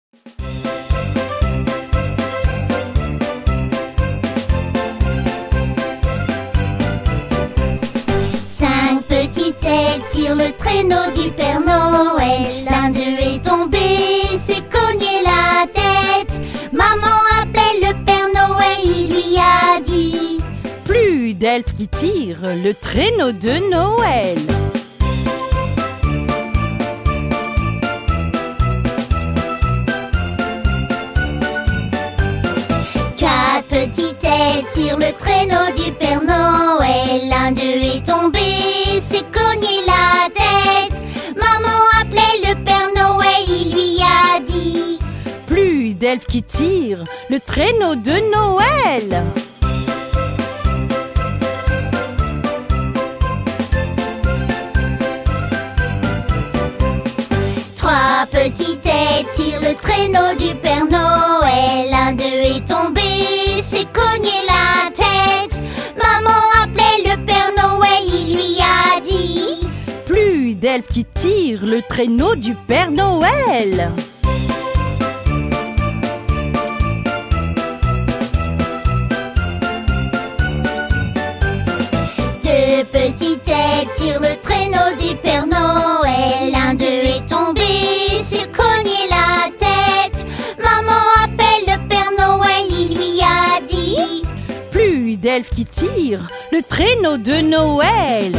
Cinq petites ailes tirent le traîneau du Père Noël. L'un d'eux est tombé, s'est cogné la tête. Maman appelle le Père Noël, il lui a dit: plus d'elfes qui tirent le traîneau de Noël. Quatre petites ailes tirent le traîneau du Père Noël. L'un d'eux est tombé, s'est cogné la tête. Maman appelait le Père Noël, il lui a dit: plus d'elfes qui tirent le traîneau de Noël. Trois petites ailes tirent le traîneau du Père Noël. L'un d'eux est tombé, s'est cogné la tête. Maman appelait le Père Noël, il lui a dit: plus d'elfes qui tirent le traîneau du Père Noël. Deux petites ailes tirent le traîneau du Père Noël. L'un d'eux est tombé, s'est cogné la tête. Maman appelle le Père Noël, il lui a dit: plus d'elfes qui tirent le traîneau de Noël.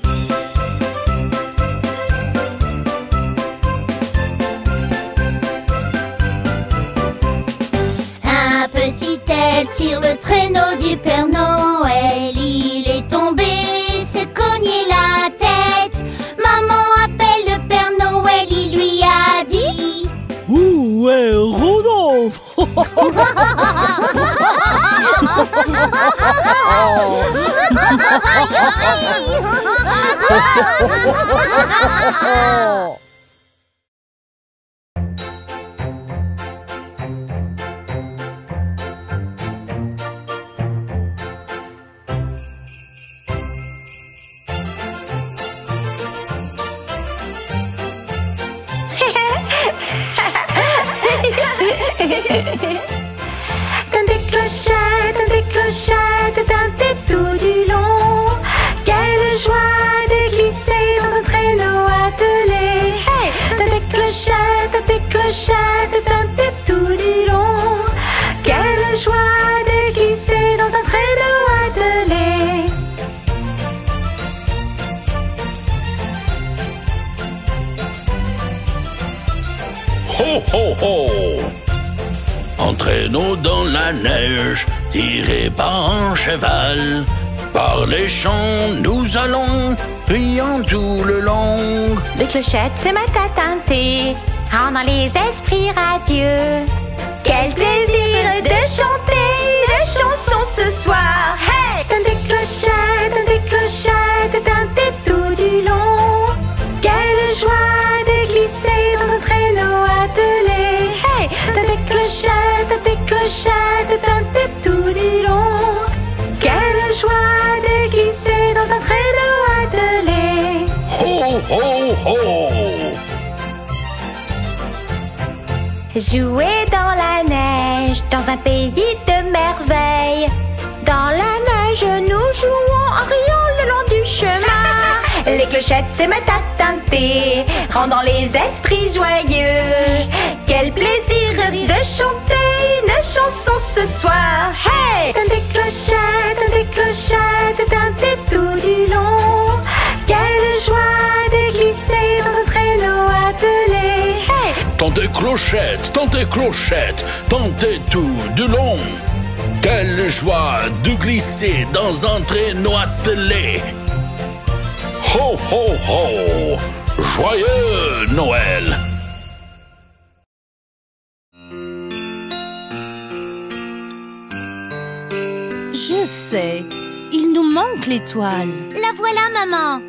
Un petit aile tire le traîneau du Père Noël. Il est tombé, s'est cogné la tête. Maman appelle le Père Noël, il lui a dit: Où est Rodolphe? Dans des clochettes, teintées tout du long. Quelle joie de glisser dans un traîneau attelé. Hey! Dans des clochettes, teintées tout du long. Quelle joie de glisser dans un traîneau attelé. Ho ho ho! En traîneau dans la neige, tiré par un cheval. Par les champs, nous allons, priant tout le long. Des clochettes ce matin teintées, rendant les esprits radieux. Quel plaisir de chanter une chanson ce soir. Hey! Dans des clochettes teintées tout du long. Quelle joie de glisser dans un traîneau attelé. Hey! Dans des clochettes teintées tout du long. Quelle joie de glisser dans un traîneau attelé. Ho ho ho! Jouer dans la neige, dans un pays de merveilles. Dans la neige, nous jouons en riant le long du chemin. Les clochettes se mettent à tinter, rendant les esprits joyeux. Quel plaisir de chanter une chanson ce soir. Hey! Dans des clochettes teintées tout du long. Quelle joie de glisser dans un traîneau attelé. Hey! Tentez clochettes, tentez tout du long. Quelle joie de glisser dans un traîneau attelé. Ho ho ho! Joyeux Noël! Je sais, il nous manque l'étoile. La voilà, maman.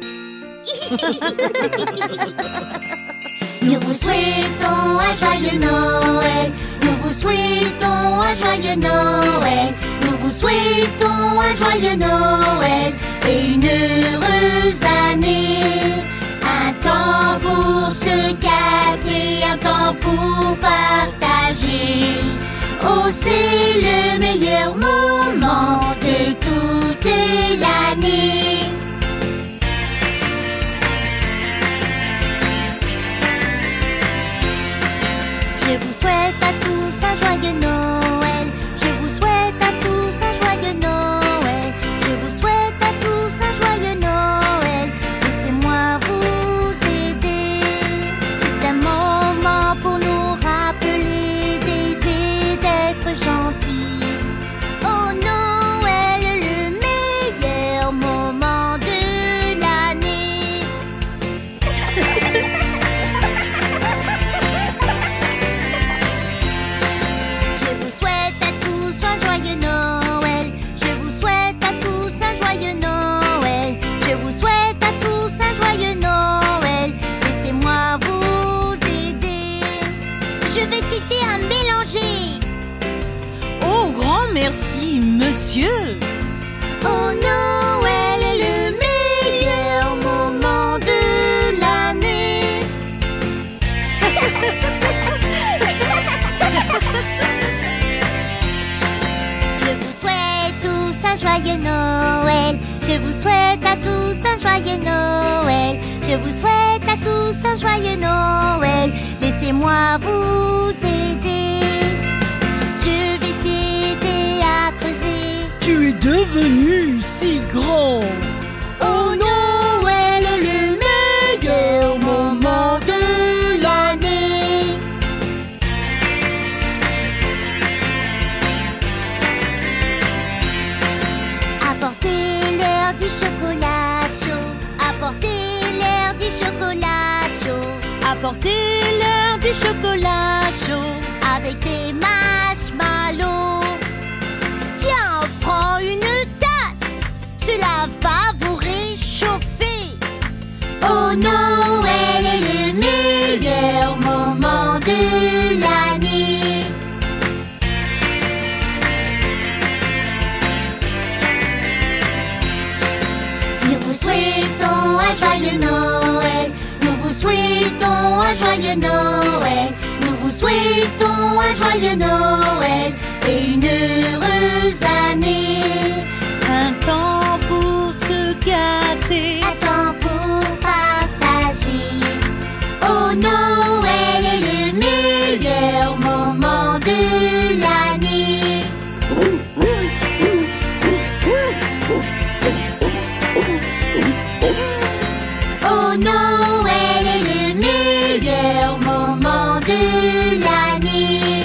Nous vous souhaitons un joyeux Noël. Nous vous souhaitons un joyeux Noël. Nous vous souhaitons un joyeux Noël et une heureuse année. Un temps pour se gâter, un temps pour partager. c'est le meilleur moment de toute l'année. Je vous souhaite à tous un joyeux Noël. Je vous souhaite à tous un joyeux Noël. Je vous souhaite à tous un joyeux Noël. Laissez-moi vous aider. C'est un moment pour nous rappeler d'aider, d'être gentils. Oh Noël, le meilleur moment de l'année. Je vous souhaite à tous un joyeux Noël. Je vous souhaite à tous un joyeux Noël. Je vous souhaite à tous un joyeux Noël. Laissez-moi vous aider. Je vais titer un mélanger. Oh, grand merci, monsieur. Oh Noël est le meilleur moment de l'année. Je vous souhaite tous un joyeux Noël. Je vous souhaite à tous un joyeux Noël. Je vous souhaite à tous un joyeux Noël. Laissez-moi vous aider. Je vais t'aider à creuser. Tu es devenu si grand. Oh Noël est le meilleur moment de l'année. Apportez-leur du chocolat chaud. Apportez-leur du chocolat chaud. Apportez-leur du chocolat chaud. Avec des marshmallows. Tiens, prends une tasse. Cela va vous réchauffer. Oh Noël est le meilleur moment de l'année. Nous vous souhaitons un joyeux Noël. Nous vous souhaitons un joyeux Noël. Nous vous souhaitons un joyeux Noël et une heureuse année. Un temps pour se gâter. Un temps pour partager. Oh Noël est le meilleur moment de l'année. Oh Noël est le meilleur moment de l'année.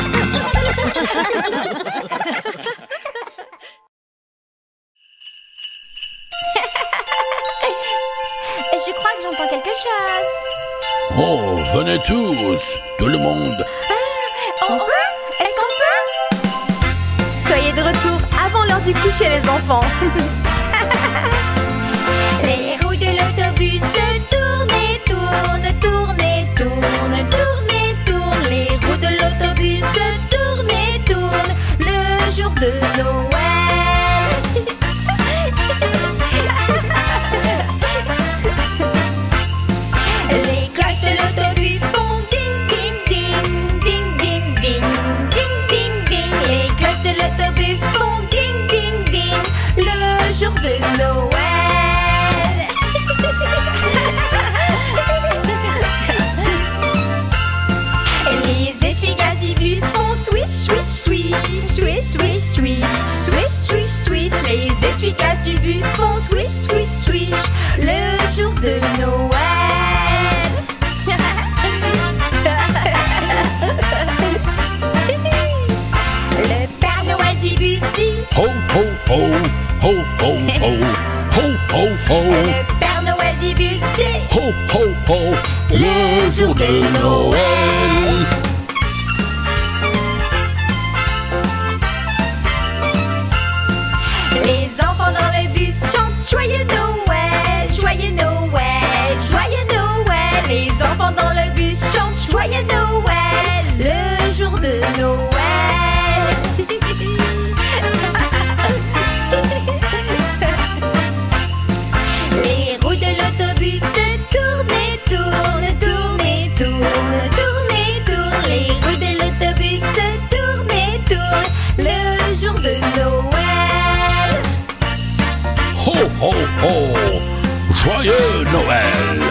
Je crois que j'entends quelque chose. Oh, venez tous, tout le monde. On peut? Est-ce qu'on peut? Soyez de retour avant l'heure du coucher, les enfants. Les roues de l'autobus tournent et tournent, tournent et tournent, tournent et tournent. Les roues de l'autobus tournent et tournent le jour de Noël. Les cloches de l'autobus font ding ding ding ding ding ding ding ding ding. Les cloches de l'autobus font ding ding ding le jour de Noël. Les essuie-glaces du bus font swish swish swish swish swish swish swish swish swish. Les essuie-glaces du bus font swish swish swish le jour de Noël. Le Père Noël du bus dit Ho, ho, ho, ho, ho, ho, ho, ho, ho. Le Père Noël du bus dit Ho, ho, ho, le jour de Noël. Les enfants dans le bus chantent joyeux Noël, joyeux Noël, joyeux Noël. Les enfants dans le bus chantent joyeux Noël, le jour de Noël. Les roues de l'autobus tournent et tournent, tournent et tournent, tournent et tournent. Les roues de l'autobus tournent et tournent ho! Joyeux Noël!